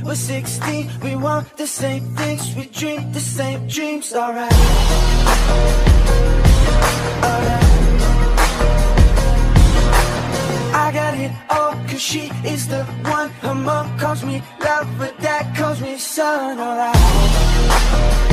we're 16. We want the same things, we dream the same dreams. Alright, alright. I got it all, cause she is the one. Her mom calls me love, but dad calls me son. Alright.